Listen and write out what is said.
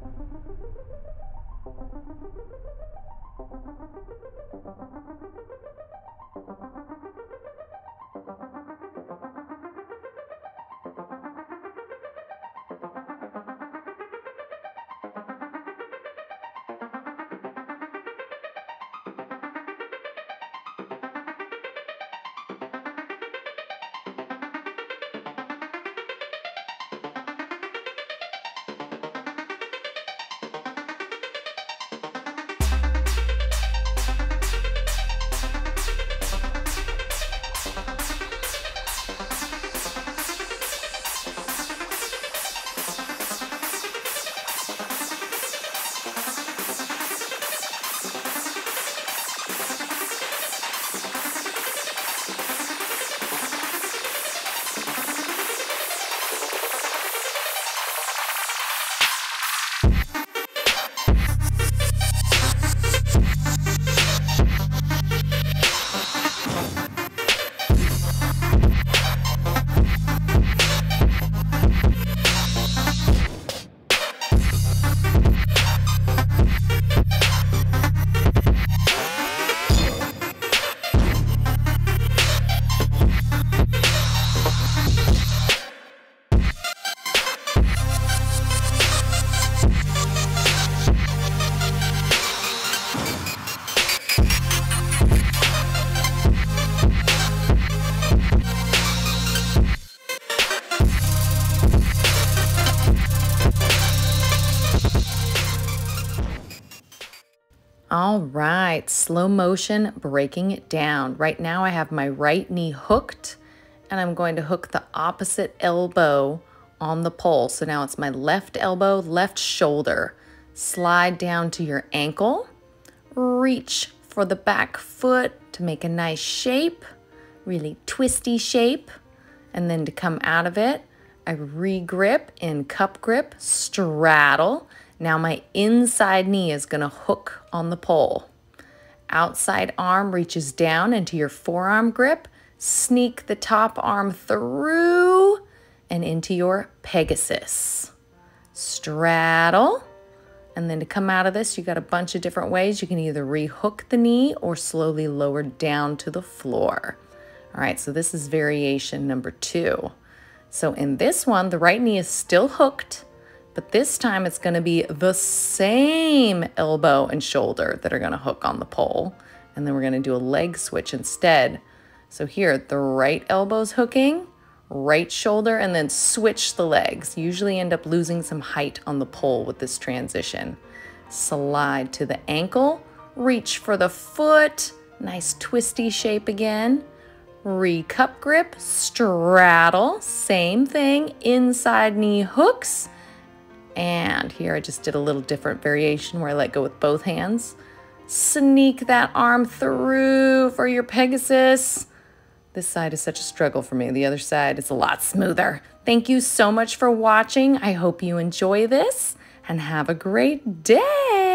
All right, slow motion, breaking it down. Right now I have my right knee hooked and I'm going to hook the opposite elbow on the pole. So now it's my left elbow, left shoulder. Slide down to your ankle, reach for the back foot to make a nice shape, really twisty shape. And then to come out of it, I re-grip in cup grip, straddle. Now my inside knee is gonna hook on the pole. Outside arm reaches down into your forearm grip. Sneak the top arm through and into your Pegasus. Straddle. And then to come out of this, you got a bunch of different ways. You can either re-hook the knee or slowly lower down to the floor. All right, so this is variation number 2. So in this one, the right knee is still hooked, but this time it's going to be the same elbow and shoulder that are going to hook on the pole. And then we're going to do a leg switch instead. So here, the right elbow's hooking, right shoulder, and then switch the legs. You usually end up losing some height on the pole with this transition. Slide to the ankle, reach for the foot, nice twisty shape again. Re-cup grip, straddle, same thing, inside knee hooks. And here I just did a little different variation where I let go with both hands. Sneak that arm through for your Pegasus. This side is such a struggle for me. The other side is a lot smoother. Thank you so much for watching. I hope you enjoy this and have a great day.